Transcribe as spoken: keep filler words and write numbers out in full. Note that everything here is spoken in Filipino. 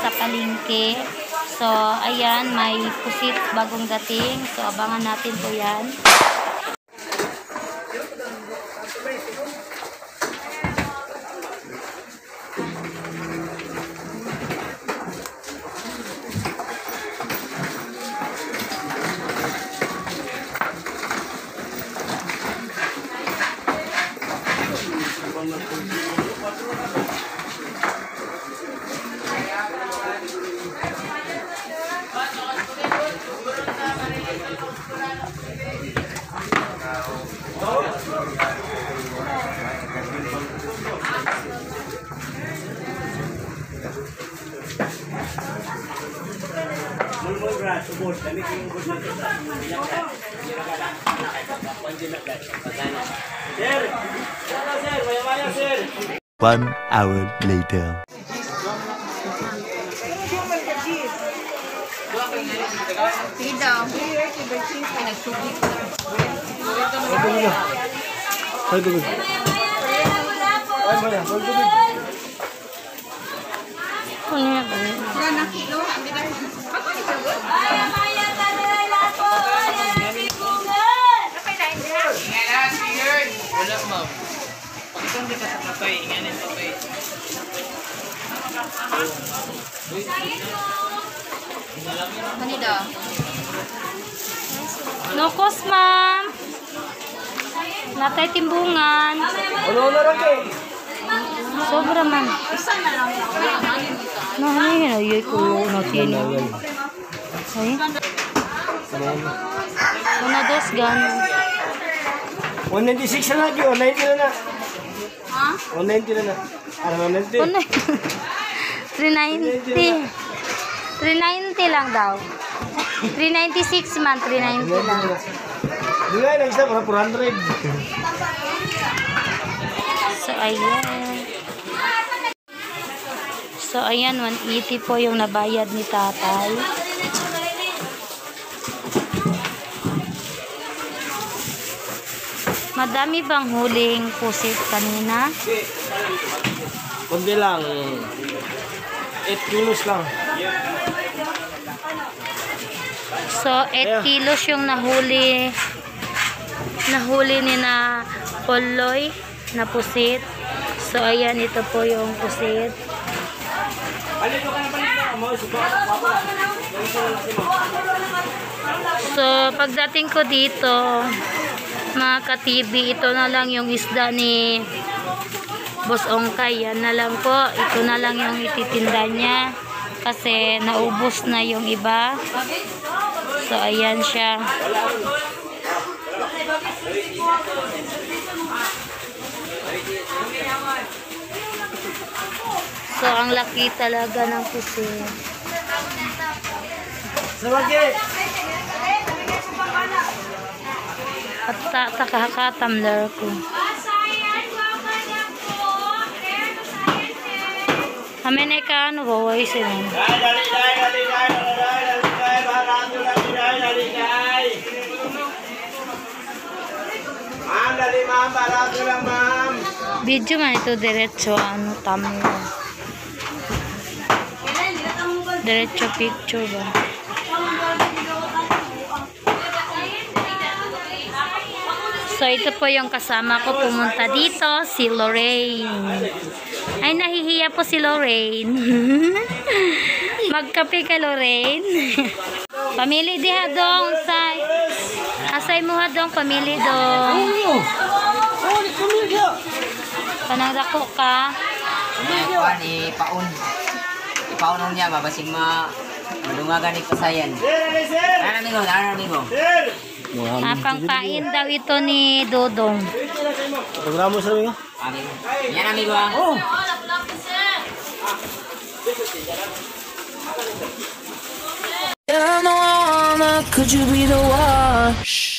sa palengke. So, ayan, may pusit bagong dating. So, abangan natin po yan. One hour later. Manida. Nokos, ma'am. Natay timbungan. Ano na lang eh? Sobra man. Nahin, ayay ko yun. Natin yun. Ay? Una dos gan. one ninety-six na lagi, one ninety na na. Ha? one ninety na na. Ano, one ninety? three ninety. three ninety lang daw. three ninety-six man, three ninety lang. Di nga, lang isa, para four hundred. So, ayan. So, ayan, one eighty po yung nabayad ni tatay. Madami bang huling pusit kanina? Kundi lang. eight kilos lang. So, eight kilos yung nahuli nahuli ni na poloy na pusit. So, ayan, ito po yung pusit. So, pagdating ko dito, mga ka-T V, ito na lang yung isda ni Boss Ongkay. Yan na lang po. Ito na lang yung ititinda niya. Kasi naubos na yung iba. So, ayan siya. So, ang laki talaga ng pusit. Sabagay! At takakatamler ko. Kami na ka, ano ba? Huwag sila. Dali, dali, dali, dali, dali, dali, barato, dali, dali, dali, dali. Ma'am, dali, ma'am, barato lang, ma'am. Video man ito, diretso, ano, thumbnail. Diretso picture ba? So, ito po yung kasama ko pumunta dito, si Lorraine. Ay, nahihiya po si Lorraine. Magkape ka, Lorraine. Pamili di ha dong. Say. Asay mo ha dong, pamili dong. Panagdako ka. Kuan ipaun. Ipaun niya babasing ma madungagan ni pasayan. Ano amigo, ano amigo? Apang pain daw ito ni Dodong. Programo sa amigo? Amigo. Yan amigo ah. Oh. Could you be the one?